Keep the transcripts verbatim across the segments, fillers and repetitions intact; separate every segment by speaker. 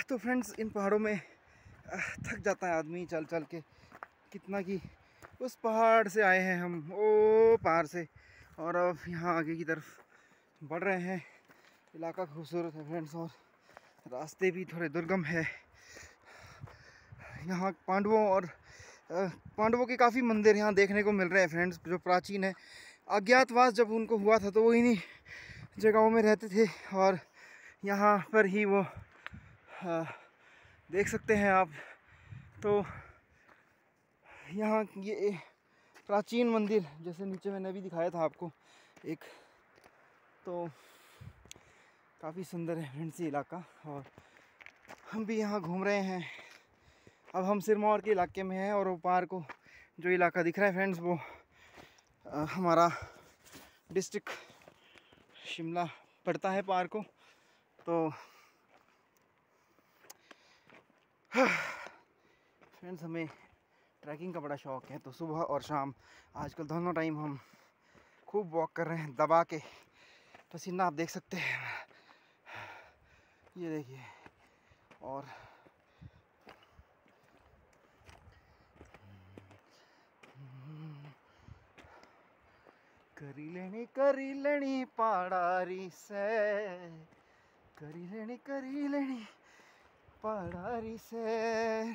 Speaker 1: तो फ्रेंड्स इन पहाड़ों में थक जाता है आदमी चल चल के, कितना कि उस पहाड़ से आए हैं हम, ओ पहाड़ से, और अब यहाँ आगे की तरफ बढ़ रहे हैं। इलाका खूबसूरत है फ्रेंड्स, और रास्ते भी थोड़े दुर्गम है। यहाँ पांडवों और पांडवों के काफ़ी मंदिर यहाँ देखने को मिल रहे हैं फ्रेंड्स, जो प्राचीन है। अज्ञातवास जब उनको हुआ था तो वो इन्हीं जगहों में रहते थे, और यहाँ पर ही वो आ, देख सकते हैं आप। तो यहाँ ये प्राचीन मंदिर, जैसे नीचे मैंने अभी दिखाया था आपको एक, तो काफ़ी सुंदर है फ्रेंड्स ये इलाका। और हम भी यहाँ घूम रहे हैं। अब हम सिरमौर के इलाके में हैं, और वो पार को जो इलाका दिख रहा है फ्रेंड्स, वो आ, हमारा डिस्ट्रिक्ट शिमला पड़ता है पार को। तो फ्रेंड्स हमें ट्रैकिंग का बड़ा शौक़ है, तो सुबह और शाम आजकल दोनों टाइम हम खूब वॉक कर रहे हैं दबा के। पसीना आप देख सकते हैं, ये देखिए। और करी लेनी करी लेनी पहाड़ी से, करी लेनी करी लेनी पहाड़ी से।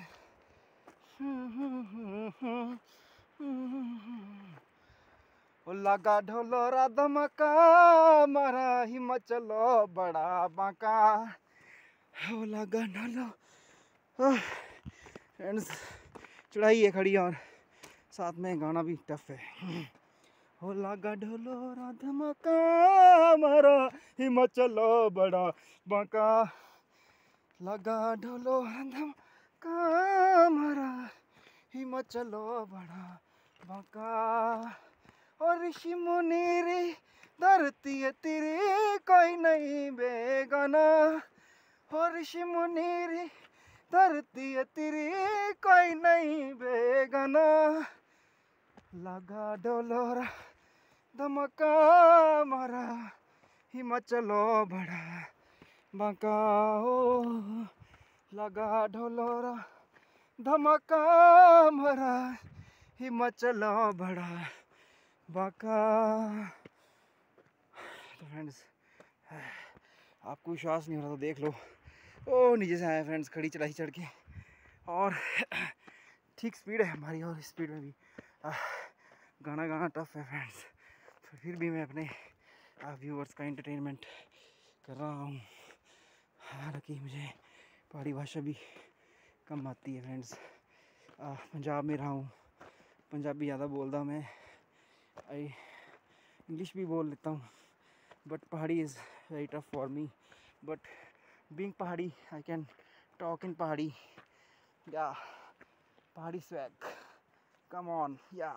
Speaker 1: ओ लगा ढोलोरा धमका, मारा हिमाचलो बड़ा बांका। ओ लगा ढोलो। फ्रेंड्स चढ़ाई है खड़ी, और साथ में गाना भी टफ है। हो लगा ढोलोरा धमका, मारा हिमाचलो बड़ा बांका। लगा ढोलोरा धमका, मारा हिमाचलो बड़ा बांका। और ऋषि मुनि री धरती है तेरी, कोई नहीं बेगाना। और ऋषि मुनि री धरती है तेरी, कोई नहीं बेगाना। लगा ढोलोरा धमका, मारा हिमाचलो बड़ा बांका। ओ लगा ढोलोरा धमका, मारा हिमाचलो बड़ा बांका। तो फ्रेंड्स आपको विश्वास नहीं हो रहा तो देख लो, ओ नीचे से आया फ्रेंड्स खड़ी चढ़ाई चढ़ के, और ठीक स्पीड है हमारी, और स्पीड में भी आ, गाना गाना टफ है फ्रेंड्स। तो फिर भी मैं अपने व्यूअर्स का एंटरटेनमेंट कर रहा हूँ। हालांकि मुझे पहाड़ी भाषा भी कम आती है फ्रेंड्स। पंजाब में रहा हूँ, पंजाबी ज़्यादा बोलता मैं, आई इंग्लिश भी बोल लेता हूँ, but Pahadi is very tough for me. But being Pahadi I can talk in पहाड़ी, या पहाड़ी स्वैग, कम ऑन या।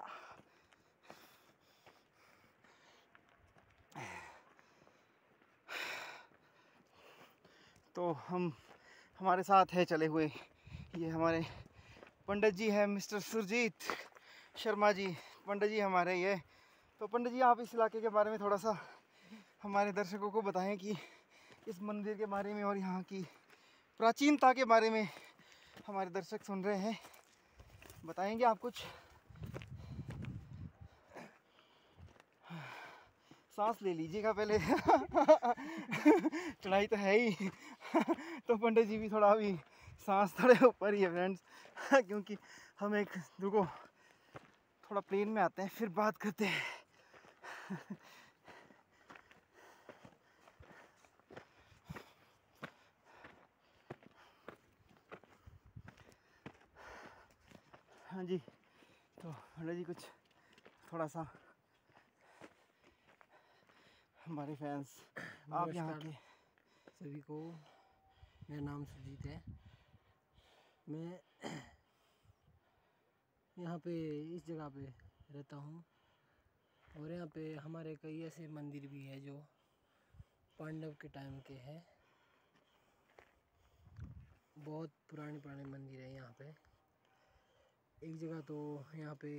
Speaker 1: तो हम हमारे साथ है चले हुए, ये हमारे पंडित जी हैं, मिस्टर सुरजीत शर्मा जी, पंडित जी हमारे ये। तो पंडित जी आप इस इलाके के बारे में थोड़ा सा हमारे दर्शकों को बताएं कि इस मंदिर के बारे में और यहाँ की प्राचीनता के बारे में हमारे दर्शक सुन रहे हैं, बताएंगे आप कुछ? सांस ले लीजिएगा पहले। चढ़ाई तो है ही। तो पंडित जी भी थोड़ा अभी सांस थोड़े ऊपर ही है फ्रेंड्स, क्योंकि हम एक रुको थोड़ा प्लेन में आते हैं फिर बात करते हैं। हाँ जी, तो पंडित जी कुछ थोड़ा सा हमारे फैंस, आप यहाँ के
Speaker 2: सभी को, मेरा नाम सुजीत है। मैं यहाँ पे इस जगह पे रहता हूँ, और यहाँ पे हमारे कई ऐसे मंदिर भी हैं जो पांडव के टाइम के हैं। बहुत पुराने पुराने मंदिर है यहाँ पे। एक जगह तो यहाँ पे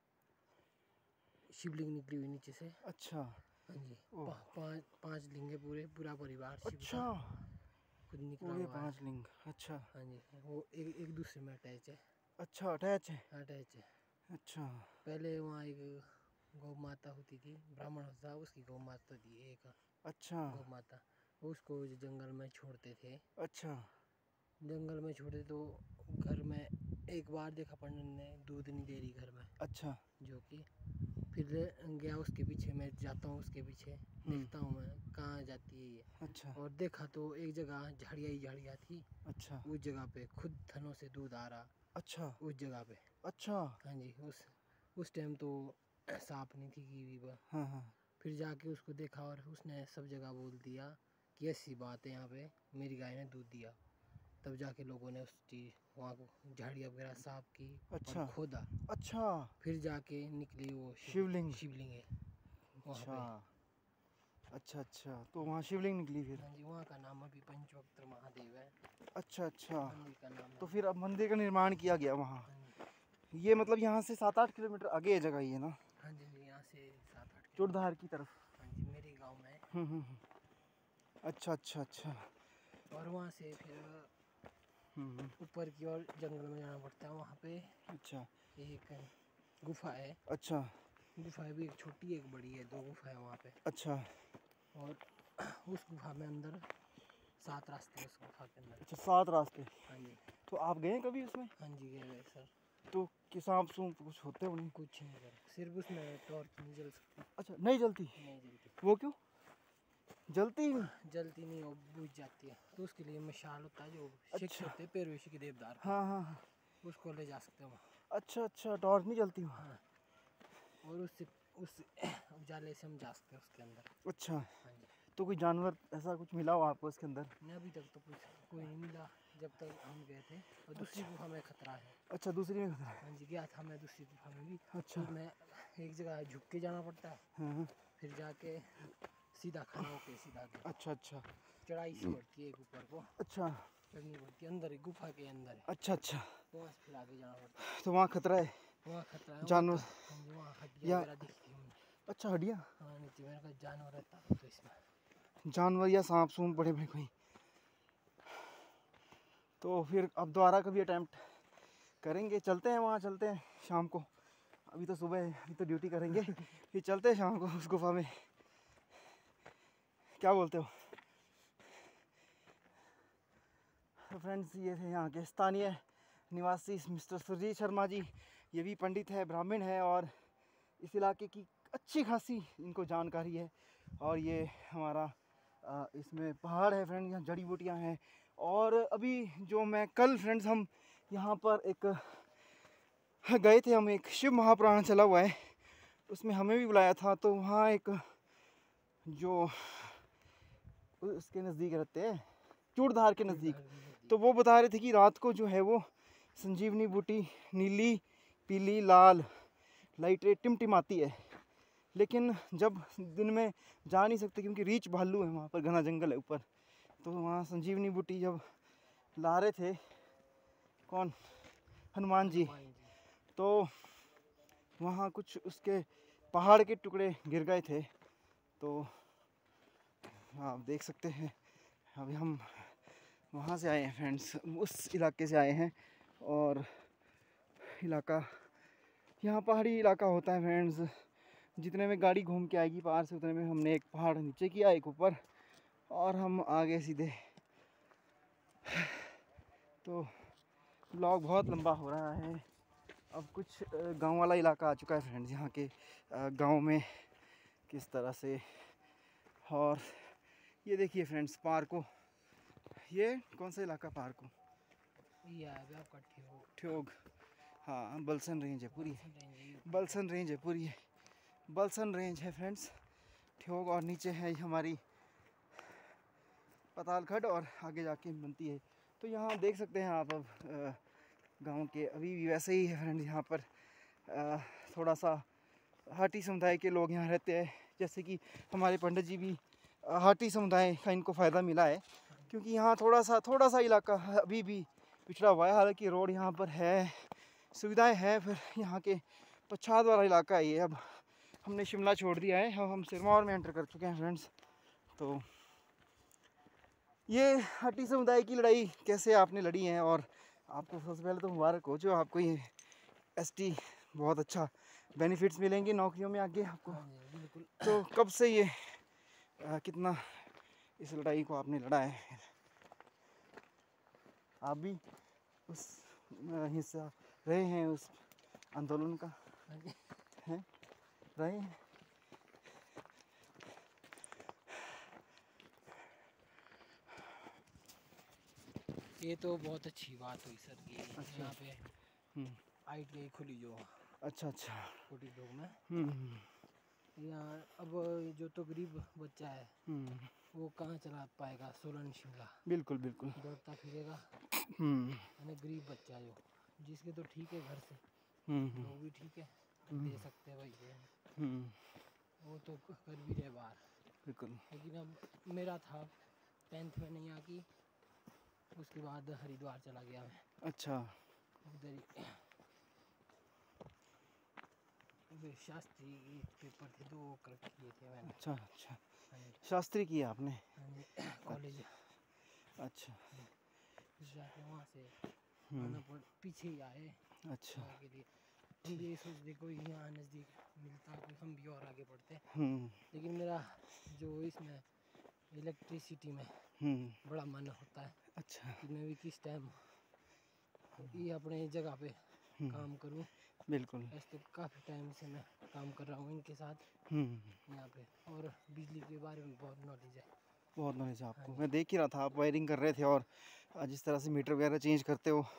Speaker 2: शिवलिंग निकली हुई नीचे से।
Speaker 1: अच्छा।
Speaker 2: हाँ जी, पा, पाँच पाँच लिंग है, पूरे पूरा परिवार शिव
Speaker 1: अच्छा।
Speaker 2: का, खुद निकला
Speaker 1: पूरे
Speaker 2: हुआ है।
Speaker 1: पांच लिंग, अच्छा
Speaker 2: हाँ जी, वो एक एक दूसरे में अटैच है।
Speaker 1: अच्छा अटैच है,
Speaker 2: अटैच है।
Speaker 1: अच्छा
Speaker 2: पहले वहाँ एक गौ माता होती थी, ब्राह्मण होता था, उसकी गौ माता थी एक
Speaker 1: अच्छा
Speaker 2: गौ माता, उसको जंगल में छोड़ते थे।
Speaker 1: अच्छा
Speaker 2: जंगल में छोड़ते तो घर में एक बार देखा पंडित ने दूध नहीं दे रही घर में,
Speaker 1: अच्छा
Speaker 2: जो कि फिर गया उसके पीछे, मैं जाता हूँ उसके पीछे, देखता हूँ मैं कहाँ जाती है ये।
Speaker 1: अच्छा
Speaker 2: और देखा तो एक जगह झाड़िया ही झाड़िया थी,
Speaker 1: अच्छा
Speaker 2: उस जगह पे खुद थनों से दूध आ रहा,
Speaker 1: अच्छा
Speaker 2: उस जगह पे।
Speaker 1: अच्छा
Speaker 2: हाँ जी, उस उस टाइम तो सांप नहीं थी की भी वह।
Speaker 1: हाँ हाँ
Speaker 2: फिर जाके उसको देखा और उसने सब जगह बोल दिया कि ऐसी बात है, यहाँ पे मेरी गाय ने दूध दिया। तब जाके लोगों ने उस चीज वहाँ को झाड़ियाँ वगैरह साफ की और
Speaker 1: अच्छा
Speaker 2: खोदा,
Speaker 1: अच्छा
Speaker 2: फिर जाके निकली वो
Speaker 1: शिवलिंग,
Speaker 2: शिवलिंग है वहाँ
Speaker 1: अच्छा
Speaker 2: पे।
Speaker 1: अच्छा अच्छा तो वहाँ शिवलिंग निकली फिर,
Speaker 2: हाँ जी, वहाँ का नाम अभी पंचवक्त्र महादेव है,
Speaker 1: अच्छा अच्छा
Speaker 2: मंदिर का नाम
Speaker 1: तो
Speaker 2: है।
Speaker 1: फिर अब मंदिर का निर्माण किया गया वहाँ।
Speaker 2: हाँ जी,
Speaker 1: ये मतलब यहाँ से सात आठ किलोमीटर आगे है जगह ये ना,
Speaker 2: हाँ जी, जी, यहाँ से सात आठ किलोमीटर।
Speaker 1: चूड़धार की तरफ।
Speaker 2: हाँ जी, मेरे गांव में।
Speaker 1: हम्म हम्म हम्म, अच्छा अच्छा अच्छा
Speaker 2: और वहाँ से फिर
Speaker 1: हम्म हम्म,
Speaker 2: ऊपर की ओर जंगल में जाना पड़ता है, वहाँ पे
Speaker 1: अच्छा
Speaker 2: एक गुफा है।
Speaker 1: अच्छा
Speaker 2: गुफा भी एक छोटी एक बड़ी है, दो गुफा है वहाँ पे।
Speaker 1: अच्छा
Speaker 2: और उस गुफा में अंदर सात रास्ते हैं उस गुफा के अंदर।
Speaker 1: अच्छा सात रास्ते।
Speaker 2: हाँ जी,
Speaker 1: तो आप गए कभी उसमें?
Speaker 2: हाँ जी, गए हुए सर।
Speaker 1: तो कि सांप सूप कुछ होते होंगे?
Speaker 2: कुछ नहीं सर, सिर्फ उसमें टॉर्च नहीं जल सकती।
Speaker 1: अच्छा नहीं जलती?
Speaker 2: नहीं जलती,
Speaker 1: वो क्यों जलती ही नहीं?
Speaker 2: जलती नहीं, वो बुझ जाती है। तो उसके लिए मशाल होता है, जो शिक्ष
Speaker 1: अच्छा
Speaker 2: होते हैं पेरवेशी के देवदार के,
Speaker 1: हाँ हाँ हाँ
Speaker 2: उसको ले जा सकते हैं वहाँ।
Speaker 1: अच्छा अच्छा टॉर्च नहीं जलती वहाँ?
Speaker 2: हाँ, और उससे उस उजाले से हम जा सकते हैं उसके अंदर।
Speaker 1: अच्छा
Speaker 2: हाँ जी,
Speaker 1: तो कोई जानवर ऐसा कुछ मिला हो आपको इसके अंदर?
Speaker 2: नहीं अभी तक तो कुछ कोई नहीं मिला जब तक हम गए थे। और दूसरी गुफा में खतरा है।
Speaker 1: अच्छा दूसरी में खतरा है।
Speaker 2: हाँ जी, गया था मैं दूसरी गुफा में भी।
Speaker 1: अच्छा
Speaker 2: तो मैं एक जगह झुक के जाना पड़ता है,
Speaker 1: हाँ हाँ,
Speaker 2: फिर जाके सीधा खड़ा होके सीधा आगे।
Speaker 1: अच्छा अच्छा
Speaker 2: चढ़ाई सी पड़ती है एक ऊपर को,
Speaker 1: अच्छा
Speaker 2: चढ़नी पड़ती है, अंदर ही गुफा के अंदर है,
Speaker 1: अच्छा अच्छा
Speaker 2: वहाँ से फिर आगे जाना पड़ता है।
Speaker 1: तो वहाँ खतरा है
Speaker 2: वहाँ खतरा है, वहाँ
Speaker 1: जानवर?
Speaker 2: तो हाँ जी, वहाँ हड्डियाँ
Speaker 1: या
Speaker 2: वगैरह दिखती हैं हमने।
Speaker 1: अच्छा हड्डियाँ,
Speaker 2: हाँ नीचे मैंने कहा जानवर रहता है तो इसमें।
Speaker 1: जानवर या सांप सूप बड़े बड़े कोई? तो फिर अब दोबारा कभी अटैम्प्ट करेंगे, चलते हैं वहाँ, चलते हैं शाम को। अभी तो सुबह है, अभी तो ड्यूटी करेंगे फिर चलते हैं शाम को उस गुफा में, क्या बोलते हो? तो फ्रेंड्स ये थे यहाँ के स्थानीय निवासी मिस्टर सुरजीत शर्मा जी। ये भी पंडित है, ब्राह्मण है और इस इलाके की अच्छी खासी इनको जानकारी है। और ये हमारा आ, इसमें पहाड़ है फ्रेंड्स, यहाँ जड़ी बूटियाँ हैं। और अभी जो मैं कल फ्रेंड्स हम यहाँ पर एक गए थे, हम एक शिव महापुराण चला हुआ है उसमें हमें भी बुलाया था। तो वहाँ एक जो उसके नज़दीक रहते हैं, चूड़धार के नज़दीक, तो वो बता रहे थे कि रात को जो है वो संजीवनी बूटी नीली पीली लाल लाइटें टिमटिमाती है, लेकिन जब दिन में जा नहीं सकते क्योंकि रीछ भालू है वहाँ पर, घना जंगल है ऊपर। तो वहाँ संजीवनी बूटी जब ला रहे थे कौन, हनुमान जी, तो वहाँ कुछ उसके पहाड़ के टुकड़े गिर गए थे। तो आप देख सकते हैं अभी हम वहाँ से आए हैं फ्रेंड्स, उस इलाके से आए हैं। और इलाका यहाँ पहाड़ी इलाका होता है फ्रेंड्स, जितने में गाड़ी घूम के आएगी पार से उतने में हमने एक पहाड़ नीचे किया एक ऊपर और हम आगे सीधे। तो ब्लॉग बहुत लंबा हो रहा है, अब कुछ गांव वाला इलाका आ चुका है फ्रेंड्स, यहाँ के गांव में किस तरह से। और ये देखिए फ्रेंड्स पार्क को, ये कौन सा इलाका पार्क को?
Speaker 2: ये है आपका ठियोग।
Speaker 1: ठियोग, हाँ बलसन रेंज है पूरी, बलसन रेंज है पूरी, बलसन रेंज है फ्रेंड्स ठियोग। और नीचे है हमारी पतालखट और आगे जाके बनती है। तो यहाँ देख सकते हैं आप अब गांव के अभी भी वैसे ही है फ्रेंड्स। यहाँ पर आ, थोड़ा सा हाटी समुदाय के लोग यहाँ रहते हैं, जैसे कि हमारे पंडित जी भी हाटी समुदाय का इनको फ़ायदा मिला है, क्योंकि यहाँ थोड़ा सा थोड़ा सा इलाका अभी भी पिछड़ा हुआ है। हालांकि रोड यहाँ पर है, सुविधाएं हैं, फिर यहाँ के पछाड़ वाला इलाका है ये। अब हमने शिमला छोड़ दिया है, अब हम सिरमौर में एंटर कर चुके हैं फ्रेंड्स। तो ये हट्टी समुदाय की लड़ाई कैसे आपने लड़ी है, और आपको सबसे पहले तो मुबारक हो जो आपको ये एस टी बहुत अच्छा बेनिफिट्स मिलेंगे नौकरियों में आगे आपको।
Speaker 2: हाँ जी बिल्कुल।
Speaker 1: तो कब से ये आ, कितना इस लड़ाई को आपने लड़ा है? आप भी उस आ, हिस्सा रहे हैं उस आंदोलन का?
Speaker 2: हाँ जी।
Speaker 1: हैं रहे हैं?
Speaker 2: ये तो बहुत अच्छी बात हुई सर की
Speaker 1: अच्छा।
Speaker 2: यहाँ पे
Speaker 1: हम्म,
Speaker 2: आई टी आई खुली जो
Speaker 1: अच्छा अच्छा।
Speaker 2: कोटी लोग में।
Speaker 1: हम्म हम्म,
Speaker 2: यहाँ अब जो तो गरीब बच्चा है
Speaker 1: हम्म,
Speaker 2: वो कहाँ चला पाएगा सोलन शिमला,
Speaker 1: बिल्कुल बिल्कुल।
Speaker 2: दौड़ता फिरेगा।
Speaker 1: हम्म
Speaker 2: यानी गरीब बच्चा जो जिसके तो ठीक है घर से,
Speaker 1: हम्म हम्म,
Speaker 2: वो भी ठीक है
Speaker 1: हम्म,
Speaker 2: दे सकते हैं भाई ये,
Speaker 1: हम्म,
Speaker 2: वो तो कर भी रहे बाहर।
Speaker 1: बिल्कुल।
Speaker 2: लेकिन अब मेरा था टेंथ में नहीं आकी, उसके बाद हरिद्वार चला गया मैं
Speaker 1: अच्छा।
Speaker 2: उधर ही। वे शास्त्री पेपर थे दो कर किए थे मैंने।
Speaker 1: अच्छा अच्छा,
Speaker 2: हाँ जी
Speaker 1: शास्त्री किया आपने?
Speaker 2: हाँ जी कॉलेज
Speaker 1: अच्छा।
Speaker 2: फिर जाके वहाँ से
Speaker 1: हम्म,
Speaker 2: आना पड़, पीछे ही आए
Speaker 1: अच्छा।
Speaker 2: वहाँ के लिए। हम भी यही सोचते कोई यहाँ नज़दीक मिलता कोई हम भी और आगे बढ़ते,
Speaker 1: हम्म
Speaker 2: लेकिन मेरा जो इसमें इलेक्ट्रिसिटी में
Speaker 1: हम्म,
Speaker 2: बड़ा मन होता है
Speaker 1: अच्छा।
Speaker 2: कि मैं भी किस टाइम ये अपने जगह पे
Speaker 1: हम्म,
Speaker 2: काम करूं।
Speaker 1: बिल्कुल।
Speaker 2: ऐसे तो काफ़ी टाइम से मैं काम कर रहा हूँ इनके साथ
Speaker 1: हम्म,
Speaker 2: यहाँ पे, और बिजली के बारे में बहुत नॉलेज है।
Speaker 1: बहुत नॉलेज है
Speaker 2: हाँ
Speaker 1: आपको,
Speaker 2: जी
Speaker 1: मैं देख ही रहा था आप वायरिंग कर रहे थे, और जिस तरह से मीटर वगैरह चेंज करते हो,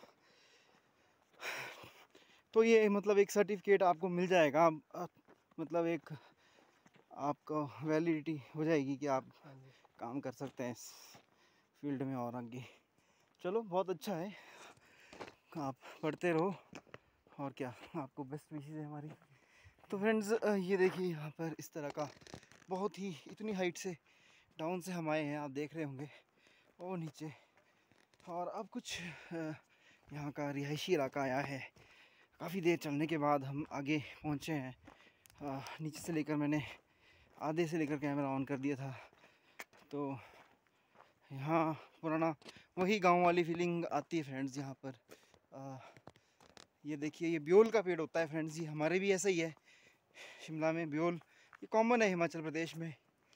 Speaker 1: तो ये मतलब एक सर्टिफिकेट आपको मिल जाएगा। आप, आप, मतलब एक आपको वैलिडिटी हो जाएगी कि आप
Speaker 2: हाँ जी
Speaker 1: काम कर सकते हैं इस फील्ड में और आगे। चलो बहुत अच्छा है, आप पढ़ते रहो, और क्या, आपको बेस्ट विशेस है हमारी। तो फ्रेंड्स ये देखिए यहाँ पर इस तरह का बहुत ही इतनी हाइट से डाउन से हम आए हैं, आप देख रहे होंगे वो नीचे, और अब कुछ यहाँ का रिहायशी इलाका आया है। काफ़ी देर चलने के बाद हम आगे पहुँचे हैं। आ, नीचे से लेकर मैंने आधे से लेकर कैमरा ऑन कर दिया था, तो यहाँ पुराना वही गांव वाली फीलिंग आती है फ्रेंड्स यहाँ पर। आ, ये देखिए ये ब्योल का पेड़ होता है फ्रेंड्स, ये हमारे भी ऐसा ही है शिमला में ब्योल, ये कॉमन है हिमाचल प्रदेश में।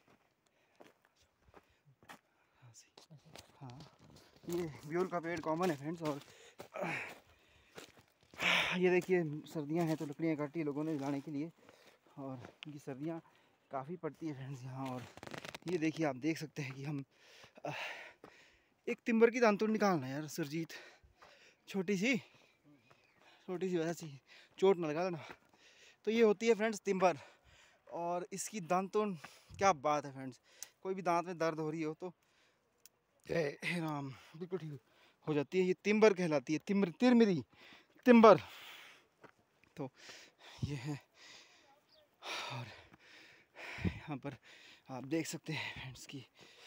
Speaker 1: हाँ ये ब्योल का पेड़ कॉमन है फ्रेंड्स। और ये देखिए सर्दियाँ हैं तो लकड़ियाँ काटी है लोगों ने जलाने के लिए, और ये सर्दियाँ काफ़ी पड़ती है फ्रेंड्स यहाँ। और ये देखिए आप देख सकते हैं कि हम एक तिम्बर की दांतुन निकालना है यार सुरजीत, छोटी सी छोटी सी वैसी चोट न लगा ना। तो ये होती है फ्रेंड्स तिम्बर, और इसकी दांतुन क्या बात है फ्रेंड्स, कोई भी दांत में दर्द हो रही हो तो हे राम बिल्कुल ठीक हो जाती है। ये तिम्बर कहलाती है, तिम्र तिरमिरी तिम्बर। तो ये है, और यहाँ पर आप देख सकते हैं फ्रेंड्स की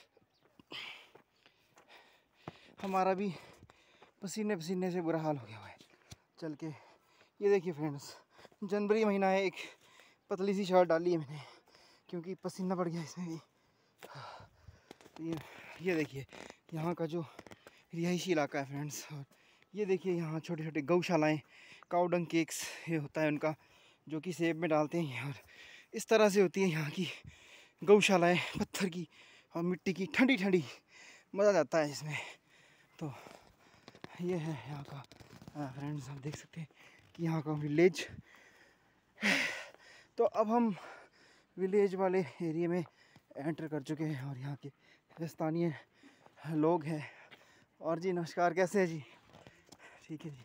Speaker 1: हमारा भी पसीने पसीने से बुरा हाल हो गया हुआ है चल के। ये देखिए फ्रेंड्स जनवरी महीना है, एक पतली सी शर्ट डाली है मैंने क्योंकि पसीना पड़ गया इसमें भी। तो ये ये देखिए यहाँ का जो रिहायशी इलाका है फ्रेंड्स, और ये देखिए यहाँ छोटे छोटे गौशालाएँ, काउडंग केक्स ये होता है उनका, जो कि सेब में डालते हैं, और इस तरह से होती है यहाँ की गौशालाएँ, पत्थर की और मिट्टी की, ठंडी ठंडी, मज़ा आता है इसमें। तो ये है यहाँ का फ्रेंड्स, आप देख सकते हैं कि यहाँ का विलेज। तो अब हम विलेज वाले एरिया में एंटर कर चुके हैं, और यहाँ के स्थानीय लोग हैं। और जी नमस्कार, कैसे हैं जी? ठीक है जी।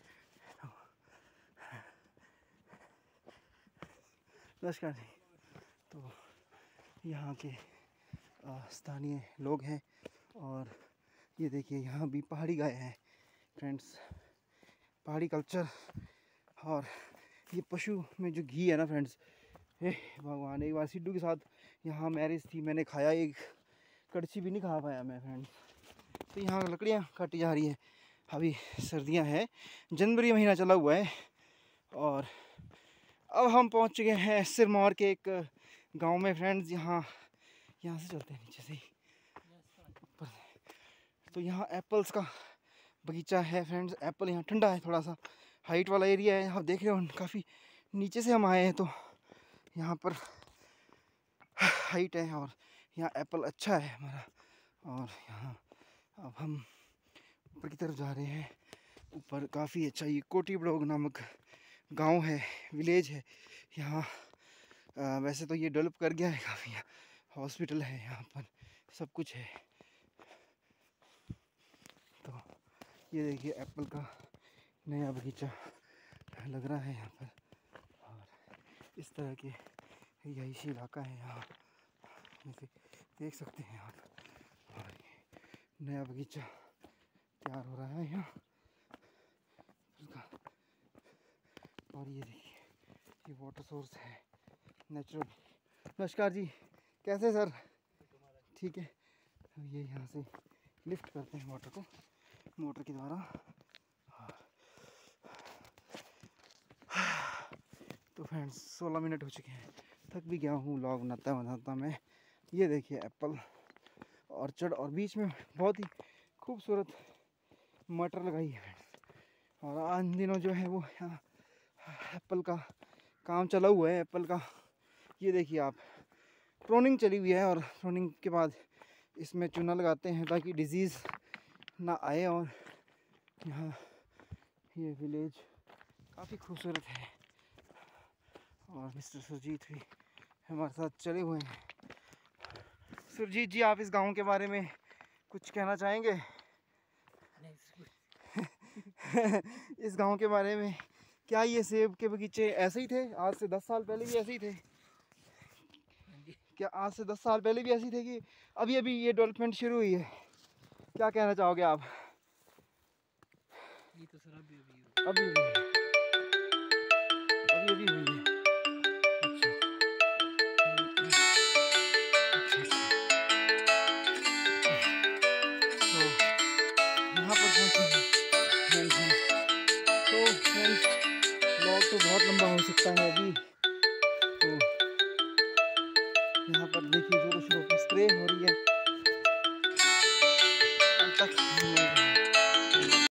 Speaker 1: नमस्कार जी। तो यहाँ के स्थानीय लोग हैं, और ये देखिए यहाँ भी पहाड़ी गाय हैं फ्रेंड्स, पहाड़ी कल्चर। और ये पशु में जो घी है ना फ्रेंड्स, हे भगवान, एक बार सिद्धू के साथ यहाँ मैरिज थी, मैंने खाया एक कड़छी भी नहीं खा पाया मैं फ्रेंड्स। तो यहाँ लकड़ियाँ काटी जा रही है, अभी सर्दियाँ हैं, जनवरी महीना चला हुआ है, और अब हम पहुँच चुके हैं सिरमौर के एक गांव में फ्रेंड्स। यहाँ यहाँ से चलते हैं नीचे से ही ऊपर, तो यहाँ एप्पल्स का बगीचा है फ्रेंड्स। एप्पल यहाँ ठंडा है, थोड़ा सा हाइट वाला एरिया है। आप देख रहे हो काफ़ी नीचे से हम आए हैं, तो यहाँ पर हाइट है और यहाँ एप्पल अच्छा है हमारा। और यहाँ अब हम ऊपर की तरफ जा रहे हैं। ऊपर काफ़ी अच्छा ये कोटी ब्लॉग नामक गांव है, विलेज है यहाँ। आ, वैसे तो ये डेवलप कर गया है काफ़ी, हॉस्पिटल है यहाँ पर, सब कुछ है। तो ये देखिए एप्पल का नया बगीचा लग रहा है यहाँ पर। और इस तरह के यही इलाका है यहाँ, जैसे देख सकते हैं आप। और ये नया बगीचा तैयार हो रहा है यहाँ। और ये देखिए ये वाटर सोर्स है नेचुरल। नमस्कार जी, कैसे सर? ठीक है। तो ये यहाँ से लिफ्ट करते हैं वाटर को मोटर के द्वारा। तो फ्रेंड्स सोलह मिनट हो चुके हैं, थक भी गया हूँ व्लॉग बनाता बनाता मैं। ये देखिए एप्पल ऑर्चर्ड, और बीच में बहुत ही खूबसूरत मटर लगाई है। और आज दिनों जो है वो यहाँ एप्पल का काम चला हुआ है। एप्पल का ये देखिए आप, प्रोनिंग चली हुई है, और प्रोनिंग के बाद इसमें चूना लगाते हैं ताकि डिजीज़ ना आए। और यहाँ ये विलेज काफ़ी खूबसूरत है। और मिस्टर सुरजीत भी हमारे साथ चले हुए हैं। सुरजीत जी, आप इस गांव के बारे में कुछ कहना चाहेंगे? इस गांव के बारे में, क्या ये सेब के बगीचे ऐसे ही थे आज से दस साल पहले भी ऐसे ही थे? क्या आज से दस साल पहले भी ऐसे ही थे कि अभी अभी ये डेवलपमेंट शुरू हुई है? क्या कहना चाहोगे आप?
Speaker 2: ये तो सर अभी अभी
Speaker 1: अभी अभी अभी अभी हुई है। अच्छा तो यहाँ पर पहुँचे हैं फ्रेंड्स हैं। तो फ्रेंड्स व्लॉग तो बहुत लंबा हो सकता है अभी। तो यहाँ पर देखिए जोरों शोरों की स्प्रे हो रही है।